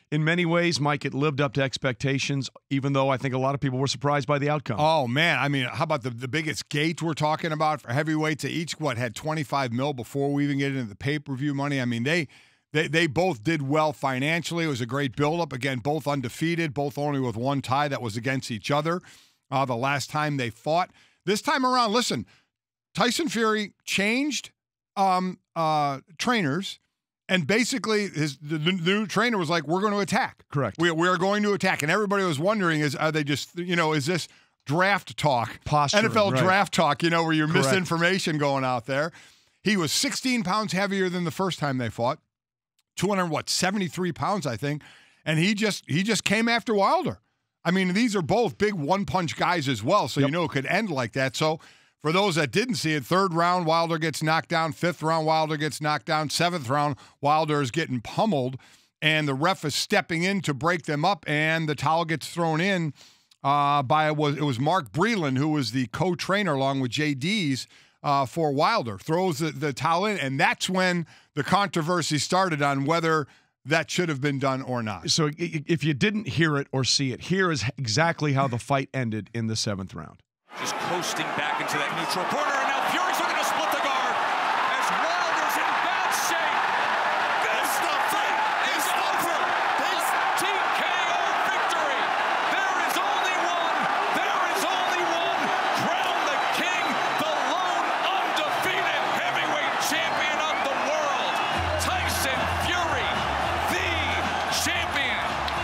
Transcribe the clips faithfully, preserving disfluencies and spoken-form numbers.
in many ways, Mike, it lived up to expectations, even though I think a lot of people were surprised by the outcome. Oh, man. I mean, how about the, the biggest gate we're talking about for heavyweights? Each, what, had twenty-five mil before we even get into the pay-per-view money? I mean, they they they both did well financially. It was a great build-up. Again, both undefeated, both only with one tie that was against each other uh, the last time they fought. This time around, listen, Tyson Fury changed um, uh, trainers. And basically, his the, the new trainer was like, "We're going to attack. Correct. We, we are going to attack." And everybody was wondering, "Is are they just you know is this draft talk, Posturing, N F L right. draft talk? You know, where you're Correct. misinformation going out there?" He was sixteen pounds heavier than the first time they fought, two hundred what seventy-three pounds, I think, and he just he just came after Wilder. I mean, these are both big one punch guys as well, so yep. you know it could end like that. So. For those that didn't see it, third round, Wilder gets knocked down. Fifth round, Wilder gets knocked down. Seventh round, Wilder is getting pummeled. And the ref is stepping in to break them up, and the towel gets thrown in uh, by, it was, it was Mark Breland, who was the co-trainer along with J D's uh, for Wilder, throws the, the towel in, and that's when the controversy started on whether that should have been done or not. So if you didn't hear it or see it, here is exactly how the fight ended in the seventh round. Just coasting back into that neutral corner, and now Fury's looking to split the guard as Wilder's in bad shape. This fight is over. This T K O victory. There is only one. There is only one. Crown the king, the lone undefeated heavyweight champion of the world, Tyson Fury, the champion.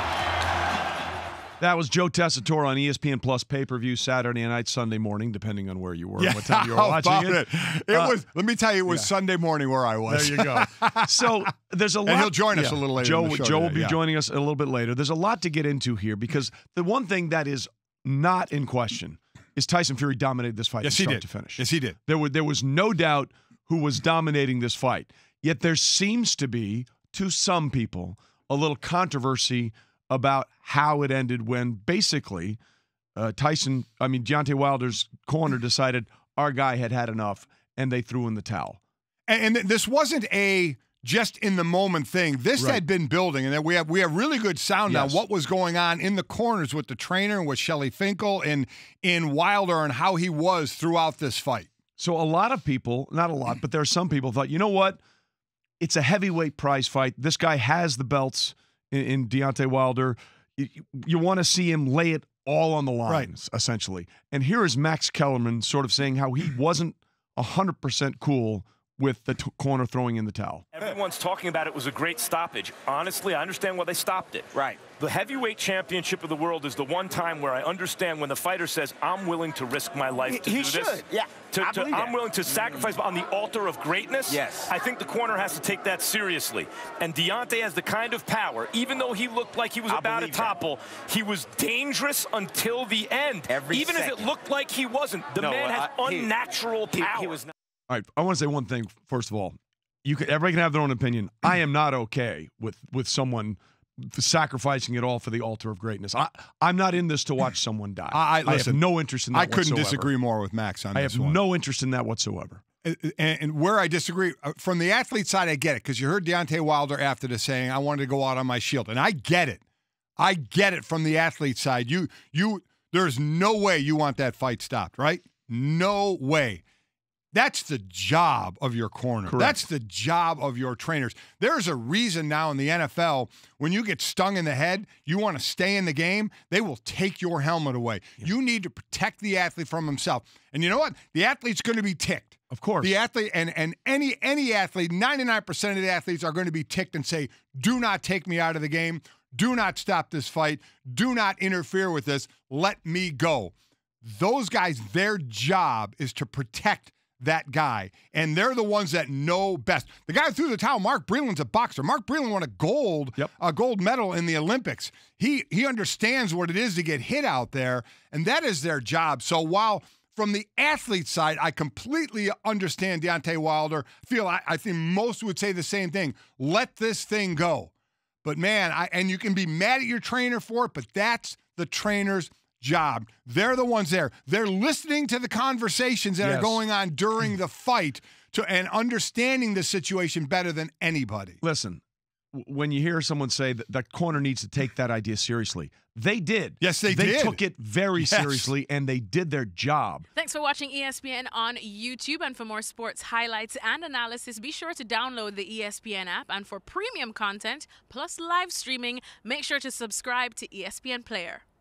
That was Joe Tessitore on E S P N Plus pay-per-view Saturday night, Sunday morning, depending on where you were Yeah, and what time you were how watching about it. It, it Uh, was. Let me tell you, it was yeah. Sunday morning where I was. There you go. So there's a lot. And he'll join us yeah, a little later Joe, in the show Joe will today, be yeah. joining us a little bit later. There's a lot to get into here because the one thing that is not in question is Tyson Fury dominated this fight Yes, from he start did. to finish. Yes, he did. There, were, there was no doubt who was dominating this fight. Yet there seems to be, to some people, a little controversy about how it ended when basically uh, Tyson, I mean, Deontay Wilder's corner decided our guy had had enough and they threw in the towel. And, and this wasn't a just in the moment thing. This Right. had been building, and then we have we have really good sound Yes. now. What was going on in the corners with the trainer and with Shelly Finkel and in Wilder and how he was throughout this fight. So a lot of people, not a lot, but there are some people thought, you know what? It's a heavyweight prize fight. This guy has the belts in, in Deontay Wilder. You, you want to see him lay it all on the line, Right. essentially. And here is Max Kellerman sort of saying how he wasn't one hundred percent cool with the t- corner throwing in the towel. Everyone's talking about it was a great stoppage. Honestly, I understand why they stopped it. Right. The heavyweight championship of the world is the one time where I understand when the fighter says, I'm willing to risk my life to He do should, this. yeah. To, I to, believe I'm that. willing to sacrifice on the altar of greatness. Yes. I think the corner has to take that seriously. And Deontay has the kind of power, even though he looked like he was I about to believe that. topple, he was dangerous until the end. Every even second. if it looked like he wasn't. The No, man has uh, he- unnatural He, power. he was not. All right, I want to say one thing, first of all. You can, everybody can have their own opinion. I am not okay with with someone sacrificing it all for the altar of greatness. I, I'm not in this to watch someone die. I, I, listen, have no interest in that I couldn't whatsoever. disagree more with Max on I this have one. no interest in that whatsoever. And, and where I disagree, uh, from the athlete side, I get it, because you heard Deontay Wilder after this saying, I wanted to go out on my shield. And I get it. I get it from the athlete side. You, you, there's no way you want that fight stopped, right? No way. That's the job of your corner. Correct. That's the job of your trainers. There's a reason now in the N F L, when you get stung in the head, you want to stay in the game, they will take your helmet away. Yeah. You need to protect the athlete from himself. And you know what? The athlete's going to be ticked. Of course. The athlete and, and any any athlete, ninety-nine percent of the athletes are going to be ticked and say, do not take me out of the game. Do not stop this fight. Do not interfere with this. Let me go. Those guys, their job is to protect that guy, and they're the ones that know best. The guy who threw the towel, Mark Breland's a boxer. Mark Breland won a gold, yep. a gold medal in the Olympics. He he understands what it is to get hit out there, and that is their job. So while from the athlete side, I completely understand Deontay Wilder. Feel I, I think most would say the same thing. Let this thing go. But man, I and you can be mad at your trainer for it, but that's the trainer's job. They're the ones there. They're listening to the conversations that yes. are going on during the fight to and understanding the situation better than anybody. Listen, when you hear someone say that that corner needs to take that idea seriously. They did. Yes, they they did. They took it very yes. seriously, and they did their job. Thanks for watching E S P N on YouTube. And for more sports highlights and analysis, be sure to download the E S P N app. And for premium content plus live streaming, make sure to subscribe to E S P N Player.